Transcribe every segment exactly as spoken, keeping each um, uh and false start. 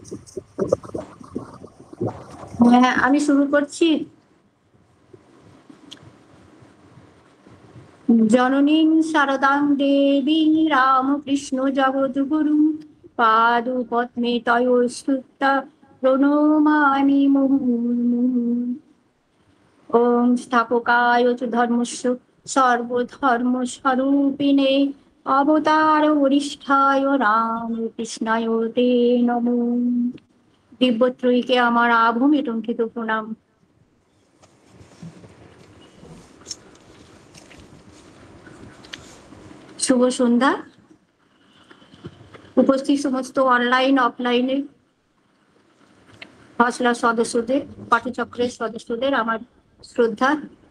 হ্যাঁ, আমি শুরু করছি। জননীং শারদাং দেবী রামকৃষ্ণ জগদ্গুরু পাদু পদ্মে তয়োস্তুতা প্রণমামি মুহুর্মুহু। ওম স্থাপকায় চ ধর্মস্য সর্বধর্ম স্বরূপিণে অবতার বরিষ্ঠায় রামকৃষ্ণায় তে নমো। দিব্যত্রয়ীকে আমার আভূমি লুণ্ঠিত প্রণাম। শুভ সন্ধ্যা। উপস্থিত সমস্ত অনলাইন অফলাইনে খসড়া সদস্যদের, পাঠচক্রের সদস্যদের আমার শ্রদ্ধা।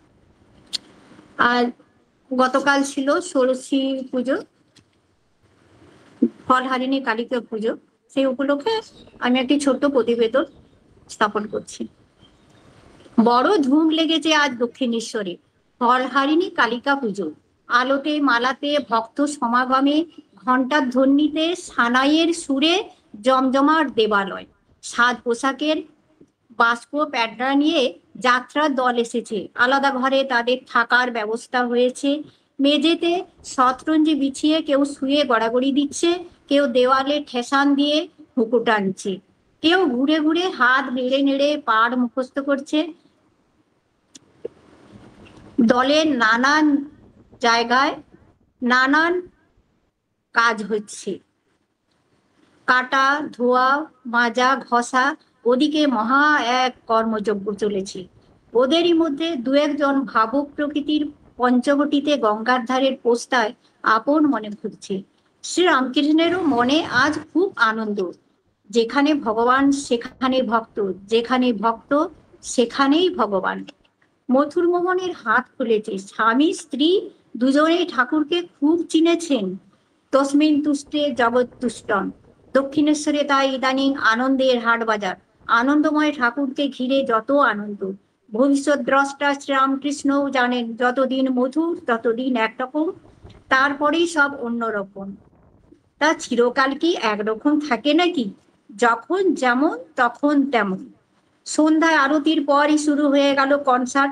আর গতকাল ছিল ষোড়শী পুজো, ফলহারিণী কালিকা পুজো। সেই উপলক্ষে আমি একটি ছোট্ট প্রতিবেদন স্থাপন করছি। বড় ধুম লেগেছে আজ দক্ষিণেশ্বরে ফলহারিণী কালিকা পুজো। আলোতে মালাতে ভক্ত সমাগমে, ঘণ্টার ধ্বনিতে, সানাইয়ের সুরে জমজমাট দেবালয়। সাজ পোশাকের বাস্প প্যাডরা নিয়ে যাত্রার দল এসেছে। আলাদা ঘরে তাদের থাকার ব্যবস্থা হয়েছে। মেঝেতে শতরঞ্জি বিছিয়ে কেউ শুয়ে গড়াগড়ি দিচ্ছে, কেউ দেওয়ালে ঠেসান দিয়ে হুঁকো টানছে, কেউ ঘুরে ঘুরে হাত নেড়ে নেড়ে পাড় মুখস্থ করছে। দলের নানান জায়গায় নানান কাজ হচ্ছে, কাটা, ধোয়া, মাজা, ঘষা। ওদিকে মহা এক কর্মযজ্ঞ চলেছে। ওদেরই মধ্যে দু একজন ভাবুক প্রকৃতির পঞ্চবটিতে গঙ্গার ধারের পোস্তায় আপন মনে ঘুরছে। শ্রীরামকৃষ্ণেরও মনে আজ খুব আনন্দ। যেখানে ভগবান সেখানে ভক্ত, যেখানে ভক্ত সেখানেই ভগবান। মথুর মোহনের হাত খুলেছে। স্বামী স্ত্রী দুজনেই ঠাকুরকে খুব চিনেছেন। তস্মিন তুষ্টে জগৎ তুষ্টম। দক্ষিণেশ্বরে তাই ইদানিং আনন্দের হাট বাজার। আনন্দময় ঠাকুরকে ঘিরে যত আনন্দ। ভবিষ্যৎ দ্রষ্টা শ্রীরামকৃষ্ণও জানেন, যতদিন মধুর ততদিন একরকম, তারপরেই সব অন্যরকম। তা চিরকাল কি একরকম থাকে নাকি? যখন যেমন তখন তেমন। সন্ধ্যায় আরতির পরই শুরু হয়ে গেল কনসার্ট।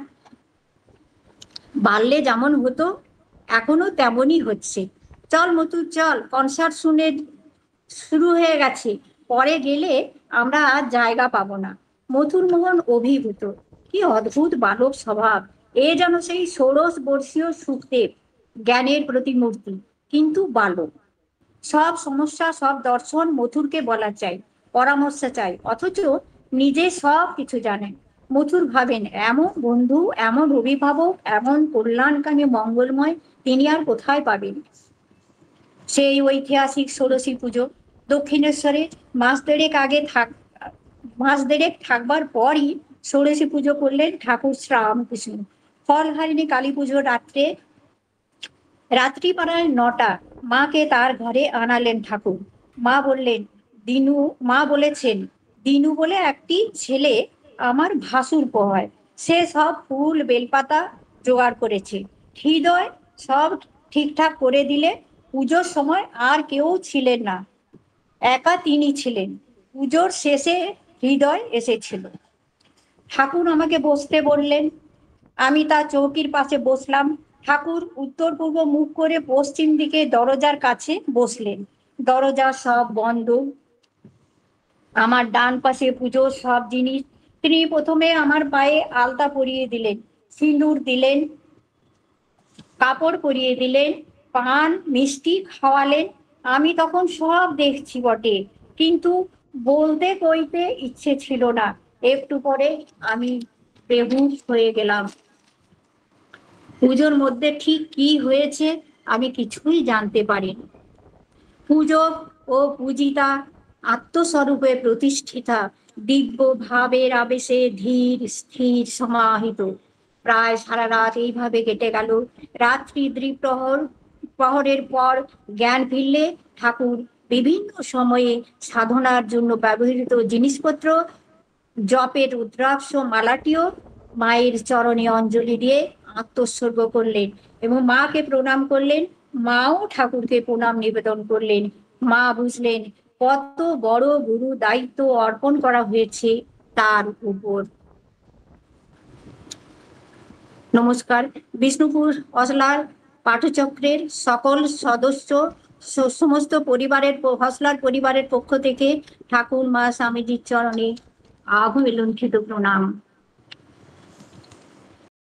বাড়লে যেমন হতো এখনো তেমনই হচ্ছে। চল মতু চল, কনসার্ট শুনে শুরু হয়ে গেছে, পরে গেলে আমরা আর জায়গা পাবো না। মথুর মোহন অভিভূত। কি অদ্ভুত বালক স্বভাব! এ যেন সেই ষোড়শ বর্ষীয় সুখদেব, জ্ঞানের প্রতিমূর্তি, কিন্তু বালক। সব সমস্যা সব দর্শন মথুরকে বলা চাই, পরামর্শ চাই, অথচ নিজে সব কিছু জানেন। মথুর ভাবেন, এমন বন্ধু, এমন অভিভাবক, এমন কল্যাণকামী মঙ্গলময় তিনি আর কোথায় পাবেন। সেই ঐতিহাসিক ষোড়শী পুজো দক্ষিণেশ্বরে মাস দেড়েক আগে থাক মাস দেড়েক থাকবার পরই ষোড়শী পুজো করলেন ঠাকুর শ্রীরামকৃষ্ণ। ফলহারিণী কালী পুজো রাত্রে রাত্রি পাড়ায় নটা মাকে তার ঘরে আনালেন ঠাকুর। মা বললেন, দিনু মা বলেছেন, দিনু বলে একটি ছেলে আমার ভাসুরপো হয়। সে সব ফুল বেলপাতা জোগাড় করেছে। হৃদয় সব ঠিকঠাক করে দিলে। পুজোর সময় আর কেউ ছিলেন না, একা তিনি ছিলেন। পুজোর শেষে হৃদয় এসেছিল। ঠাকুর আমাকে বসতে বললেন। আমি তার চৌকির পাশে বসলাম। ঠাকুর উত্তর পূর্ব মুখ করে পশ্চিম দিকে দরজার কাছে বসলেন। দরজা সব বন্ধ। আমার ডান পাশে পুজোর সব জিনিস। তিনি প্রথমে আমার পায়ে আলতা পরিয়ে দিলেন, সিঁদুর দিলেন, কাপড় পরিয়ে দিলেন, পান মিষ্টি খাওয়ালেন। আমি তখন সব দেখছি বটে, কিন্তু বলতে কইতে ইচ্ছে ছিল না। একটু পরে আমি বেহুশ হয়ে গেলাম। পুজোর মধ্যে ঠিক কি হয়েছে আমি কিছুই জানতে পারিনি। পূজক ও পূজিতা আত্মস্বরূপে প্রতিষ্ঠিতা, দিব্য ভাবের আবেশে ধীর স্থির সমাহিত। প্রায় সারা রাত এইভাবে কেটে গেল। রাত্রি দ্বিপ্রহর প্রহরের পর জ্ঞান ফিরলে ঠাকুর বিভিন্ন সময়ে সাধনার জন্য ব্যবহৃত জিনিসপত্র, জপের রুদ্রাক্ষ মালাটিও মায়ের চরণে অঞ্জলি দিয়ে আত্মোৎসর্গ করলেন এবং মাকে প্রণাম করলেন। মাও ঠাকুরকে প্রণাম নিবেদন করলেন। মা বুঝলেন কত বড় গুরু দায়িত্ব অর্পণ করা হয়েছে তার উপর। নমস্কার। বিষ্ণুপুর হসলার পাঠচক্রের সকল সদস্য, সমস্ত পরিবারের, হসলার পরিবারের পক্ষ থেকে ঠাকুর মা স্বামীজির চরণে আভূমিলুণ্ঠিত প্রণাম।